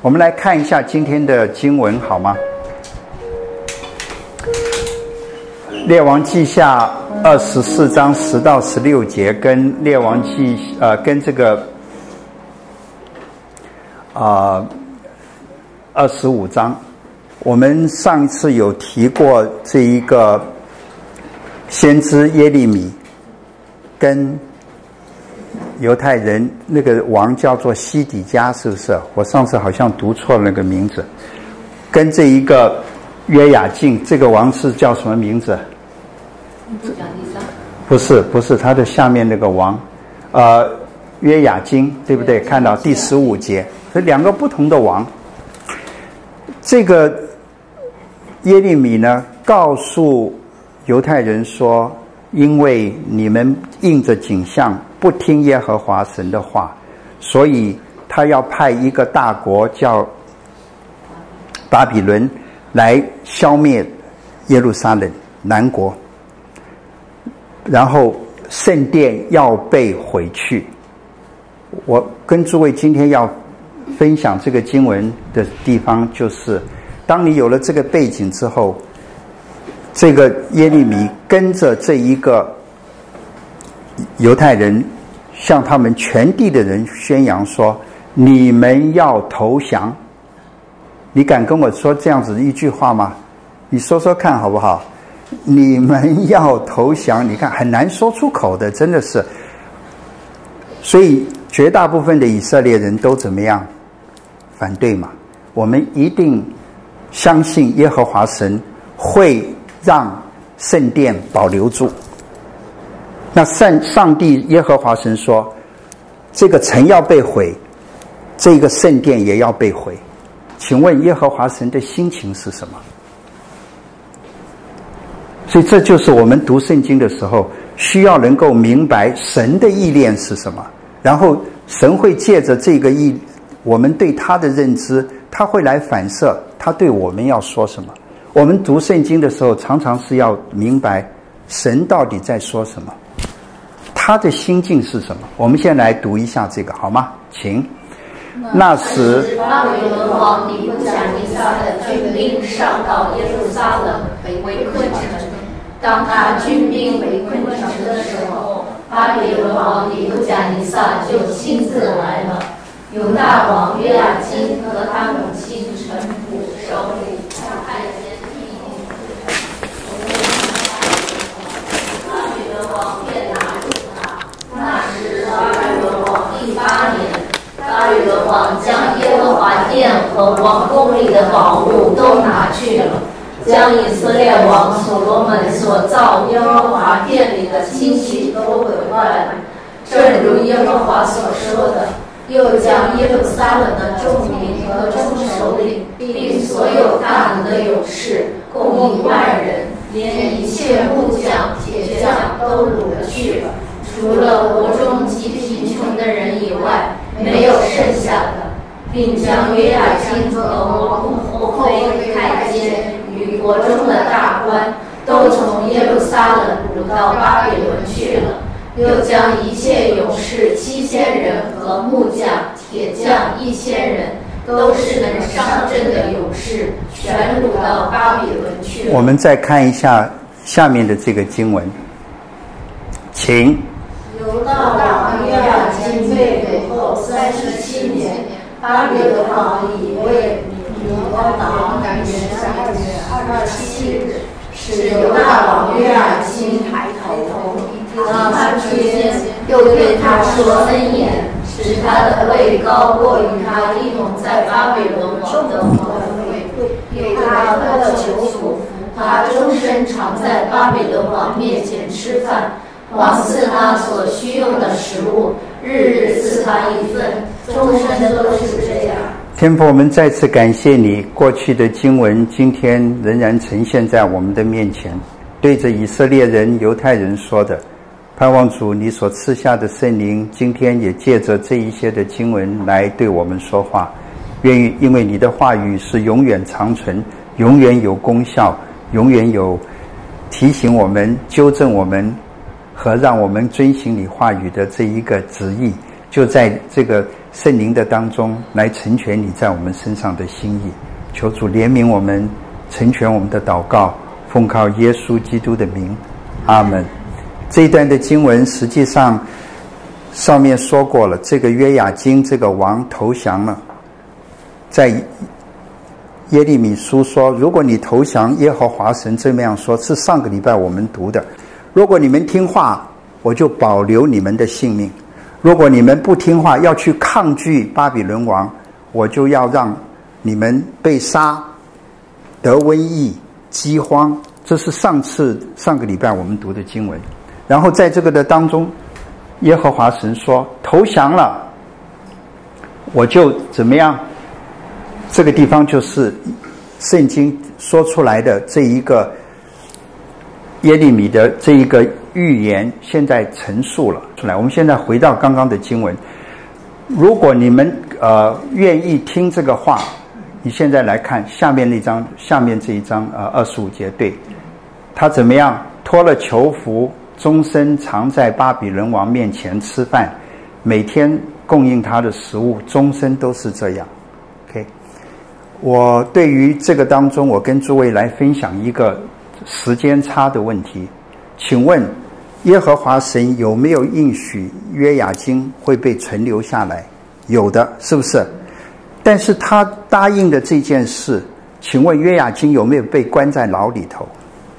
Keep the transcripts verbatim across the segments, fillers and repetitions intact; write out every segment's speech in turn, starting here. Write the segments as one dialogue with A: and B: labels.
A: 我们来看一下今天的经文好吗？列王记下二十四章十到十六节，跟列王记呃跟这个啊二十五章，我们上一次有提过这一个先知耶利米跟犹太人那个王叫做西底家，是不是？我上次好像读错了那个名字。跟这一个约雅敬，这个王是叫什么名字？不是，不是他的下面那个王，呃，约雅敬，对不对？看到第十五节，这两个不同的王。这个耶利米呢，告诉犹太人说，因为你们应着景象不听耶和华神的话，所以他要派一个大国叫巴比伦来消灭耶路撒冷南国，然后圣殿要被毁去。我跟诸位今天要分享这个经文的地方，就是当你有了这个背景之后，这个耶利米跟着这一个犹太人向他们全地的人宣扬说，你们要投降。你敢跟我说这样子的一句话吗？你说说看好不好？你们要投降，你看很难说出口的，真的是。所以绝大部分的以色列人都怎么样？反对嘛。我们一定相信耶和华神会让圣殿保留住。那上上帝耶和华神说，这个城要被毁，这个圣殿也要被毁。请问耶和华神的心情是什么？所以这就是我们读圣经的时候需要能够明白神的意念是什么，然后神会借着这个意，我们对他的认知，他会来反射他对我们要说什么。我们读圣经的时候常常是要明白神到底在说什么，他的心境是什么。我们现在来读一下这个好吗？请。那时
B: 巴比伦王尼布甲尼撒的军兵上到耶路撒冷围困城，当他军兵围困城的时候，巴比伦王尼布甲尼撒就亲自来了。犹大王约雅斤和他母亲臣仆首领派遣秘巴比伦王便拿住他。那时巴比伦王第八年，巴比伦王将耶和华殿和王宫里的宝物都拿去了，将以色列王所罗门所造耶和华殿里的金器都毁坏了，正如耶和华所说的。又将耶路撒冷的众民和众首领，并所有大能的勇士，共一万人，连一切木匠、铁匠都掳了去了，除了国中极贫穷的人以外，没有剩下的，并将约雅斤和王后妃太监与国中的大官都从耶路撒冷掳到巴比伦去了。又将一切勇士七千人和木匠、铁匠一千人，都是能上阵的勇士，全掳到巴比伦去了。
A: 我们再看一下下面的这个经文，请。
B: 犹大王约雅斤被掳后三十七年，巴比伦王以为米高达元三月二十七日，使犹大王约雅斤抬头。当他之间又对他说恩言，使他的位高过于他一同在巴比伦王的皇位，给他喝了酒服，他终身常在巴比伦王面前吃饭，王赐他所需用的食物，日日赐他一份，终身都是这样。
A: 天父，我们再次感谢你，过去的经文今天仍然呈现在我们的面前，对着以色列人、犹太人说的。盼望主你所赐下的圣灵今天也借着这一些的经文来对我们说话，愿意因为你的话语是永远长存，永远有功效，永远有提醒我们、纠正我们和让我们遵行你话语的这一个旨意，就在这个圣灵的当中来成全你在我们身上的心意。求主怜悯我们，成全我们的祷告，奉靠耶稣基督的名，阿们。这一段的经文实际上上面说过了，这个约雅斤这个王投降了，在耶利米书说，如果你投降，耶和华神这么样说，是上个礼拜我们读的，如果你们听话，我就保留你们的性命，如果你们不听话，要去抗拒巴比伦王，我就要让你们被杀，得瘟疫、饥荒。这是上次上个礼拜我们读的经文。然后在这个的当中，耶和华神说，投降了，我就怎么样？这个地方就是圣经说出来的这一个耶利米的这一个预言，现在陈述了出来。我们现在回到刚刚的经文，如果你们呃愿意听这个话，你现在来看下面那章，下面这一章呃二十五节，对，他怎么样脱了囚服，终身常在巴比伦王面前吃饭，每天供应他的食物，终身都是这样。OK， 我对于这个当中，我跟诸位来分享一个时间差的问题。请问耶和华神有没有应许约雅斤会被存留下来？有的，是不是？但是他答应的这件事，请问约雅斤有没有被关在牢里头？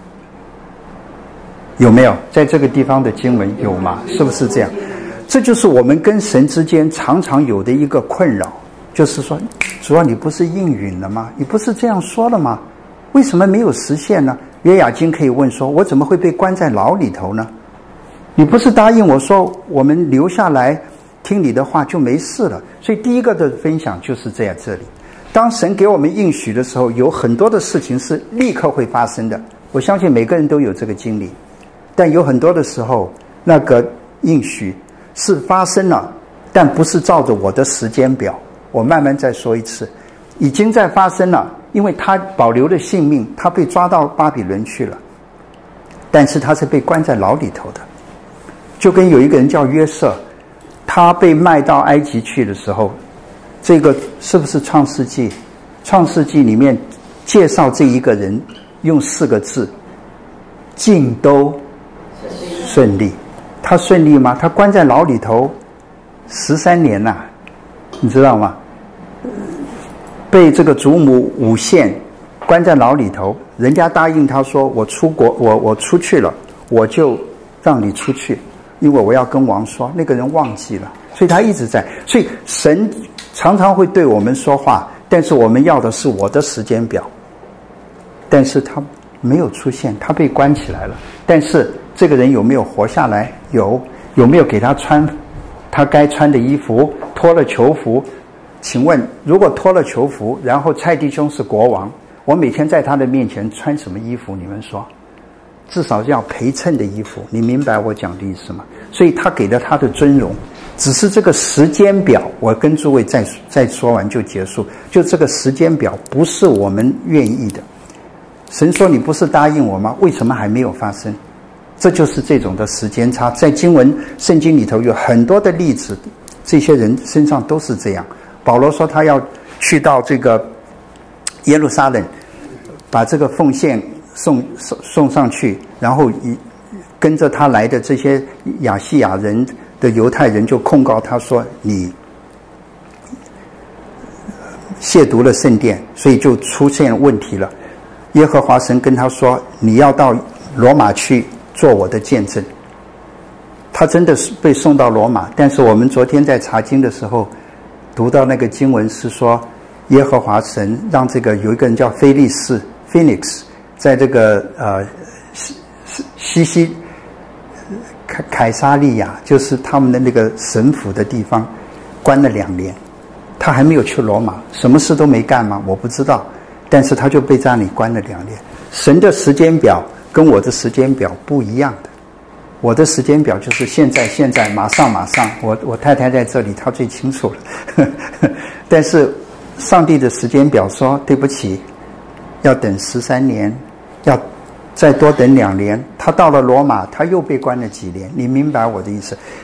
A: 有没有？在这个地方的经文有吗？是不是这样？这就是我们跟神之间常常有的一个困扰，就是说，主啊，你不是应允了吗？你不是这样说了吗？为什么没有实现呢？约雅斤可以问说，我怎么会被关在牢里头呢？你不是答应我说我们留下来听你的话就没事了？所以第一个的分享就是在这里。当神给我们应许的时候，有很多的事情是立刻会发生的，我相信每个人都有这个经历。但有很多的时候，那个应许是发生了，但不是照着我的时间表。我慢慢再说一次，已经在发生了，因为他保留了性命，他被抓到巴比伦去了，但是他是被关在牢里头的。就跟有一个人叫约瑟，他被卖到埃及去的时候，这个是不是创世纪？创世纪里面介绍这一个人用四个字，尽都顺利。他顺利吗？他关在牢里头十三年呐、啊，你知道吗？被这个祖母诬陷，关在牢里头。人家答应他说，我出国，我我出去了，我就让你出去，因为我要跟王说。那个人忘记了，所以他一直在。所以神常常会对我们说话，但是我们要的是我的时间表。但是他没有出现，他被关起来了。但是这个人有没有活下来？有。有没有给他穿他该穿的衣服？脱了囚服。请问，如果脱了囚服，然后蔡弟兄是国王，我每天在他的面前穿什么衣服？你们说，至少要陪衬的衣服。你明白我讲的意思吗？所以他给了他的尊荣，只是这个时间表，我跟诸位再再说完就结束。就这个时间表不是我们愿意的。神说你不是答应我吗？为什么还没有发生？这就是这种的时间差。在经文圣经里头有很多的例子，这些人身上都是这样。保罗说他要去到这个耶路撒冷，把这个奉献送送送上去，然后跟着他来的这些亚细亚人的犹太人就控告他说，你亵渎了圣殿，所以就出现问题了。耶和华神跟他说，你要到罗马去做我的见证。他真的是被送到罗马，但是我们昨天在查经的时候读到那个经文是说，耶和华神让这个有一个人叫菲利士 Phoenix， 在这个呃西西凯凯撒利亚，就是他们的那个省府的地方，关了两年。他还没有去罗马，什么事都没干吗？我不知道，但是他就被在那里关了两年。神的时间表跟我的时间表不一样的。我的时间表就是现在现在马上马上，我我太太在这里，她最清楚了。但是上帝的时间表说，对不起，要等十三年，要再多等两年。他到了罗马，他又被关了几年。你明白我的意思？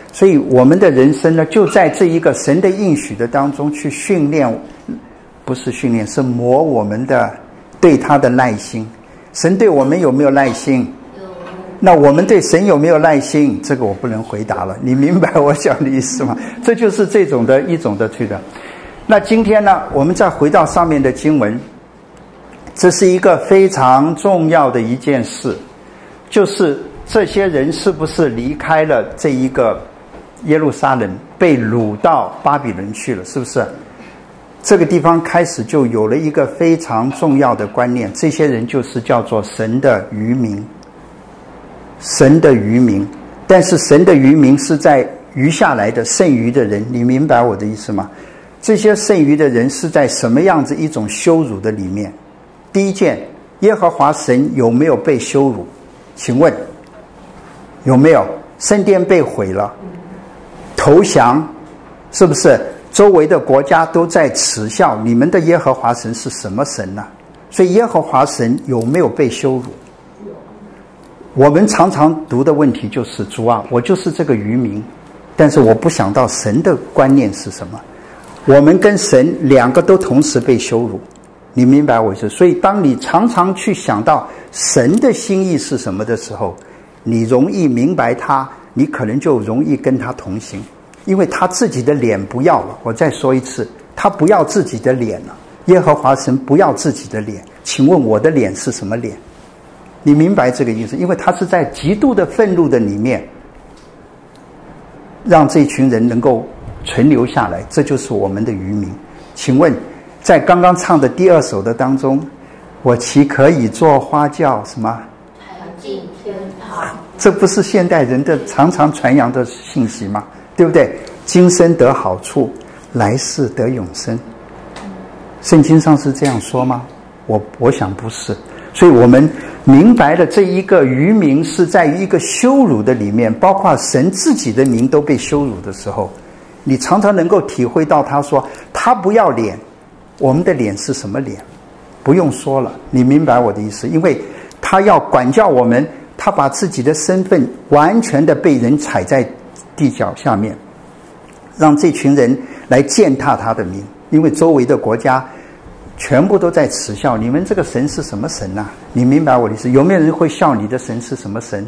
A: 所以我们的人生呢，就在这一个神的应许的当中去训练，不是训练，是磨我们的对他的耐心。神对我们有没有耐心？那我们对神有没有耐心？这个我不能回答了。你明白我讲的意思吗？这就是这种的一种的去的。那今天呢，我们再回到上面的经文，这是一个非常重要的一件事，就是这些人是不是离开了这一个耶路撒冷，被掳到巴比伦去了，是不是？这个地方开始就有了一个非常重要的观念，这些人就是叫做神的渔民，神的渔民。但是神的渔民是在余下来的剩余的人，你明白我的意思吗？这些剩余的人是在什么样子一种羞辱的里面？第一件，耶和华神有没有被羞辱？请问有没有？圣殿被毁了，投降，是不是？周围的国家都在耻笑你们的耶和华神是什么神呢、啊？所以耶和华神有没有被羞辱？我们常常读的问题就是主啊，我就是这个渔民，但是我不想到神的观念是什么。我们跟神两个都同时被羞辱，你明白我意思？所以当你常常去想到神的心意是什么的时候，你容易明白他，你可能就容易跟他同行。因为他自己的脸不要了，我再说一次，他不要自己的脸了。耶和华神不要自己的脸，请问我的脸是什么脸？你明白这个意思？因为他是在极度的愤怒的里面，让这群人能够存留下来，这就是我们的渔民。请问，在刚刚唱的第二首的当中，我岂可以做花轿什么？
B: 抬进天堂。
A: 这不是现代人的常常传扬的信息吗？对不对？今生得好处，来世得永生。圣经上是这样说吗？我我想不是。所以我们明白了这一个渔民是在于一个羞辱的里面，包括神自己的名都被羞辱的时候，你常常能够体会到他说他不要脸，我们的脸是什么脸？不用说了，你明白我的意思？因为他要管教我们，他把自己的身份完全的被人踩在地脚下面，让这群人来践踏他的名。因为周围的国家全部都在耻笑你们这个神是什么神啊？你明白我的意思？有没有人会笑你的神是什么神？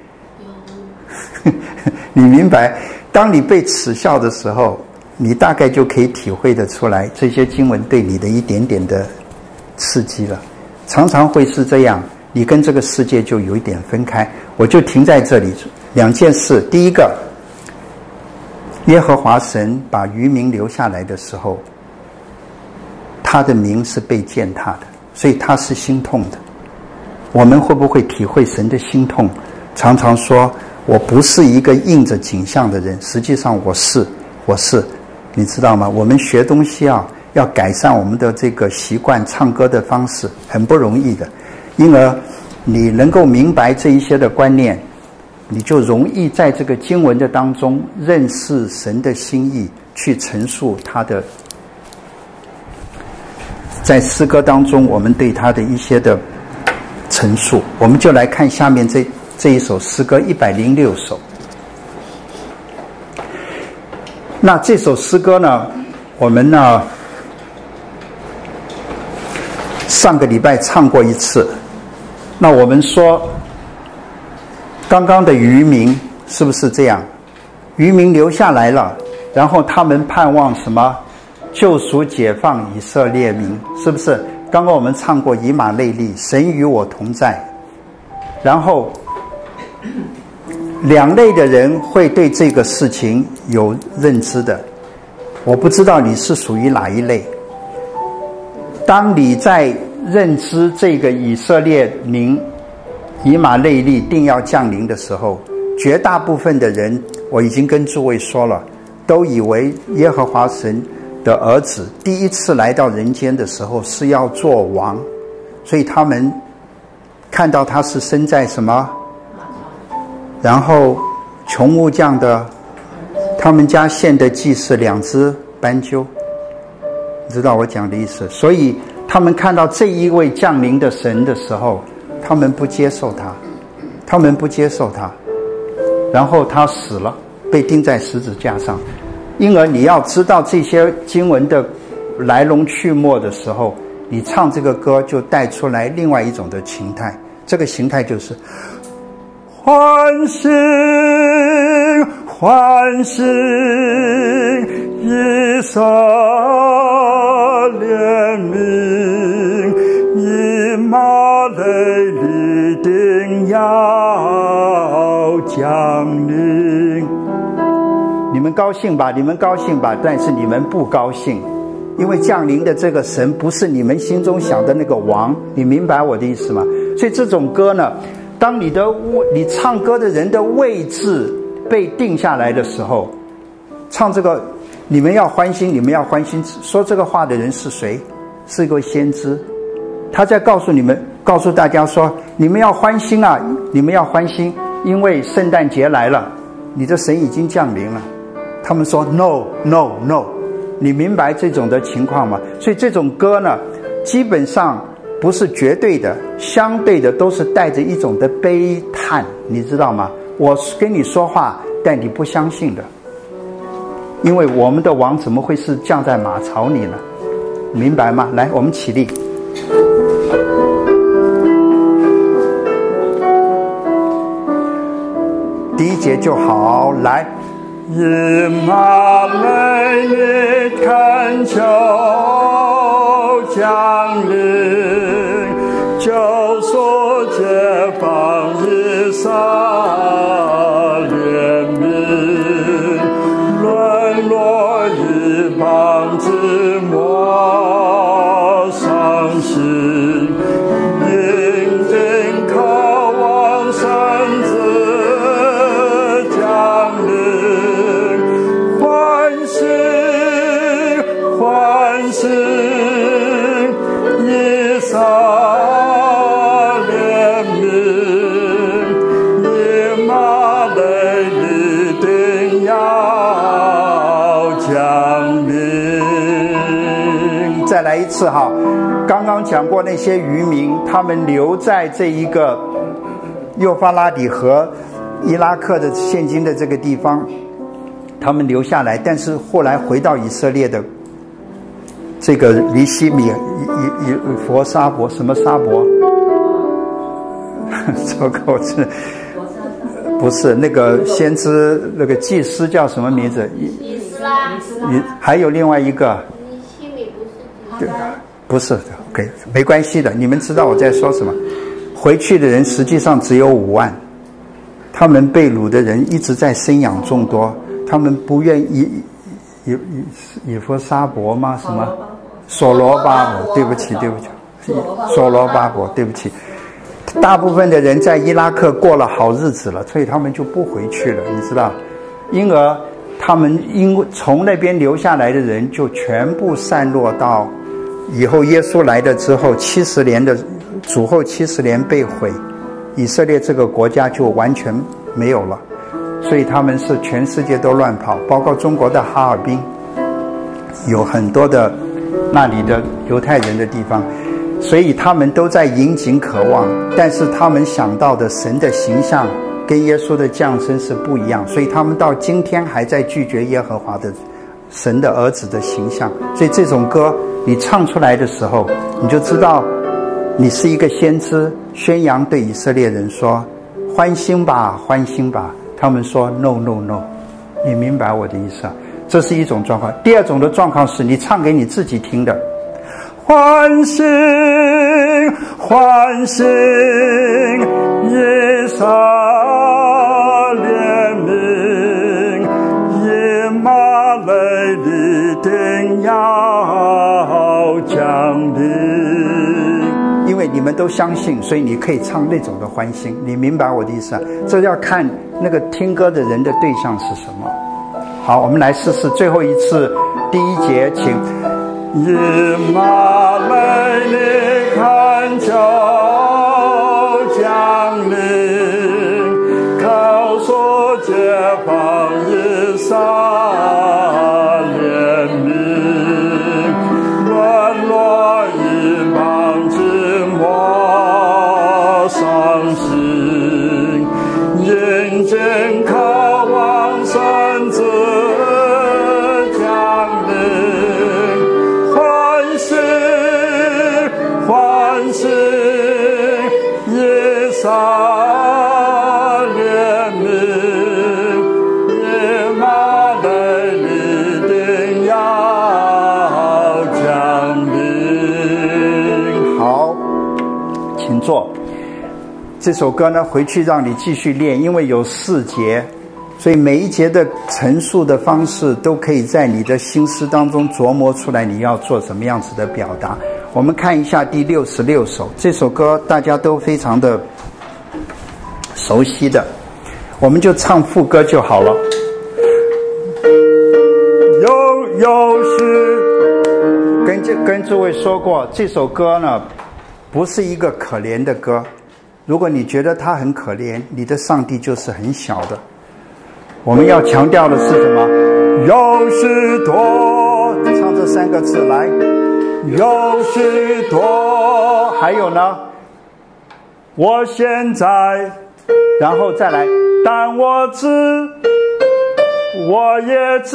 A: 你明白？当你被耻笑的时候，你大概就可以体会得出来这些经文对你的一点点的刺激了。常常会是这样，你跟这个世界就有一点分开。我就停在这里，两件事。第一个，耶和华神把渔民留下来的时候，他的名是被践踏的，所以他是心痛的。我们会不会体会神的心痛？常常说我不是一个应着景象的人，实际上我是我是你知道吗？我们学东西啊，要改善我们的这个习惯，唱歌的方式很不容易的。因而你能够明白这一些的观念，你就容易在这个经文的当中认识神的心意，去陈述他的，在诗歌当中我们对他的一些的陈述。我们就来看下面这这一首诗歌一百零六首。那这首诗歌呢，我们呢上个礼拜唱过一次。那我们说刚刚的渔民是不是这样？渔民留下来了，然后他们盼望什么？救赎解放以色列民，是不是？刚刚我们唱过以马内利，神与我同在。然后两类的人会对这个事情有认知的，我不知道你是属于哪一类。当你在认知这个以色列民以马内利定要降临的时候，绝大部分的人，我已经跟诸位说了，都以为耶和华神的儿子第一次来到人间的时候是要做王，所以他们看到他是生在什么，然后穷木匠的，他们家献的祭是两只斑鸠，你知道我讲的意思？所以他们看到这一位降临的神的时候，他们不接受他，他们不接受他，然后他死了， 被钉在十字架上。因而你要知道这些经文的来龙去脉的时候，你唱这个歌就带出来另外一种的形态，这个形态就是欢喜欢喜以色列民，以马内利定要降临。你们高兴吧，你们高兴吧，但是你们不高兴，因为降临的这个神不是你们心中想的那个王，你明白我的意思吗？所以这种歌呢，当你的你唱歌的人的位置被定下来的时候，唱这个你们要欢欣，你们要欢欣，说这个话的人是谁？是一个先知，他在告诉你们，告诉大家说，你们要欢欣啊，你们要欢欣，因为圣诞节来了，你的神已经降临了。他们说 no no no， 你明白这种的情况吗？所以这种歌呢，基本上不是绝对的，相对的都是带着一种的悲叹，你知道吗？我跟你说话，但你不相信的，因为我们的王怎么会是降在马槽里呢？明白吗？来，我们起立。第一节就好，来。以马内利恳求降临，救赎解放以色列民，沦落一邦之末伤心，应定渴望神子降临。欢喜以色列民，以马内利定要降临。再来一次哈，刚刚讲过那些渔民，他们留在这一个幼发拉底河伊拉克的现今的这个地方，他们留下来，但是后来回到以色列的这个离西米以以以佛沙伯什么沙伯？这个是不是那个先知那个祭司叫什么名字？
B: 以斯拉。
A: 还有另外一个。
B: 西米不是。
A: 不是 ，OK， 没关系的，你们知道我在说什么。回去的人实际上只有五万，他们被掳的人一直在生养众多，他们不愿意。以以以弗沙伯吗？什么？所罗巴伯？对不起，对不起，所罗巴伯，对不起。大部分的人在伊拉克过了好日子了，所以他们就不回去了，你知道。因而他们因为从那边留下来的人就全部散落到以后耶稣来了之后，七十年的主后七十年被毁，以色列这个国家就完全没有了。所以他们是全世界都乱跑，包括中国的哈尔滨，有很多的那里的犹太人的地方，所以他们都在引颈渴望，但是他们想到的神的形象跟耶稣的降生是不一样，所以他们到今天还在拒绝耶和华的神的儿子的形象。所以这种歌你唱出来的时候，你就知道你是一个先知，宣扬对以色列人说欢欣吧，欢欣吧。他们说 no no no， 你明白我的意思啊？这是一种状况。第二种的状况是你唱给你自己听的，欢欣欢欣以色列民，以马内利定要降临。因为你们都相信，所以你可以唱那种的欢欣，你明白我的意思啊？这要看那个听歌的人的对象是什么。好，我们来试试最后一次第一节，请。以马内利恳求降临，告诉解放以色列民，沦落一邦之末伤心，引颈渴望神撒怜悯，耶马内利定要降临。好，请坐。这首歌呢，回去让你继续练，因为有四节，所以每一节的陈述的方式都可以在你的心思当中琢磨出来，你要做什么样子的表达。我们看一下第六十六首，这首歌大家都非常的熟悉的，我们就唱副歌就好了。有有时跟这跟诸位说过，这首歌呢不是一个可怜的歌。如果你觉得他很可怜，你的上帝就是很小的。我们要强调的是什么？有许多，唱这三个字来。有许多，还有呢？我现在，然后再来。但我知，我也知。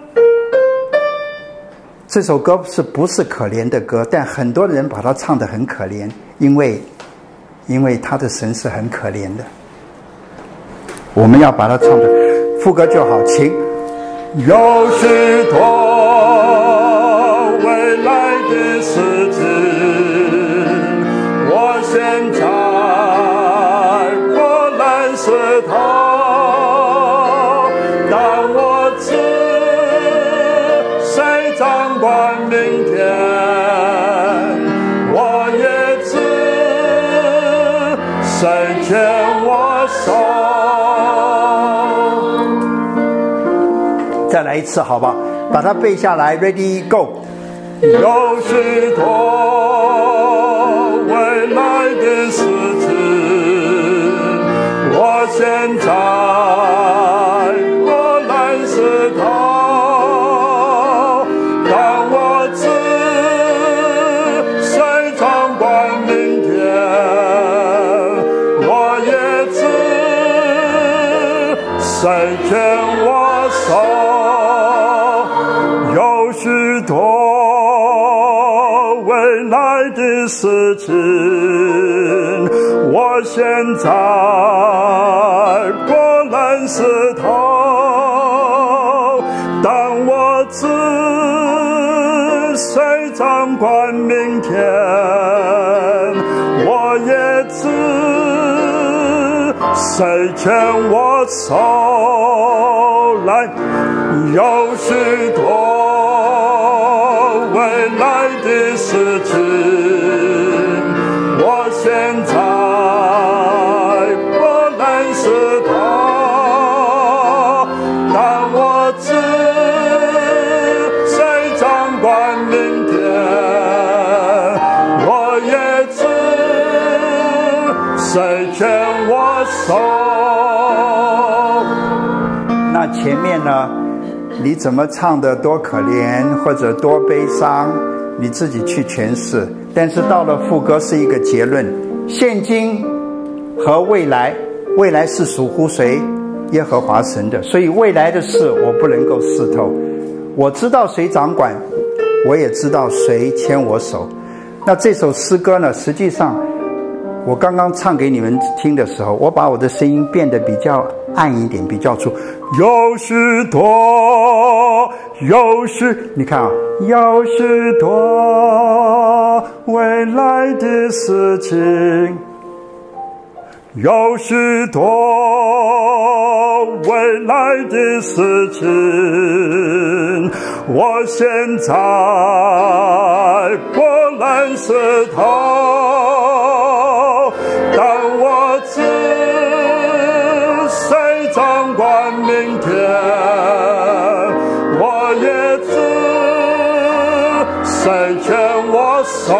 A: 这首歌是不是可怜的歌？但很多人把它唱得很可怜，因为。因为他的神是很可怜的，我们要把它唱的副歌就好，请。有许多未来的事情，我现在不能是他，但我知谁掌管明天，我也知谁牵我手。再来一次好吧，把它背下来 Ready Go。 有许多未来的事情，我现在不能是他，但我知谁掌管明天，我也知谁牵我手。有许多未来的事情，我现在不能是他，但我知谁掌管明天，我也知谁牵我手。来，有许多未来的事情，我现在不能是他，但我知谁掌管明天，我也知谁牵我手。那前面呢，你怎么唱的多可怜或者多悲伤，你自己去诠释。但是到了副歌是一个结论，现今和未来，未来是属乎谁？耶和华神的，所以未来的事我不能够识透。我知道谁掌管，我也知道谁牵我手。那这首诗歌呢，实际上我刚刚唱给你们听的时候，我把我的声音变得比较暗一点，比较粗。有许多，有许，你看啊，有许多未来的事情，有许多未来的事情，我现在不能是他，但我知谁掌管明天，我也知谁牵我手。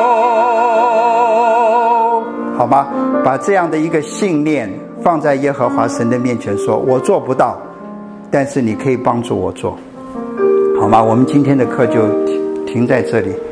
A: 好吗？把这样的一个信念放在耶和华神的面前说，我做不到，但是你可以帮助我做，好吗？我们今天的课就停在这里。